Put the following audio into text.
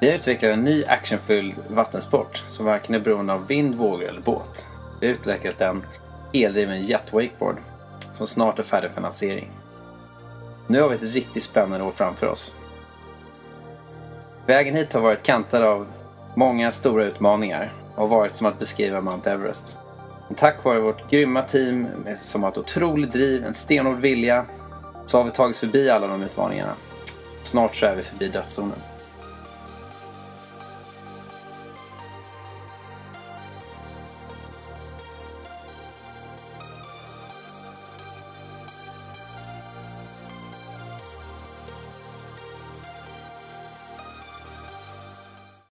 Vi har utvecklat en ny actionfylld vattensport som varken är beroende av vind, vågor eller båt. Vi har utvecklat en eldriven jet-wakeboard som snart är färdig för lansering. Nu har vi ett riktigt spännande år framför oss. Vägen hit har varit kantad av många stora utmaningar och varit som att beskriva Mount Everest. Men tack vare vårt grymma team som har ett otroligt driv, en stenhård vilja, så har vi tagit förbi alla de utmaningarna. Snart så är vi förbi dödszonen.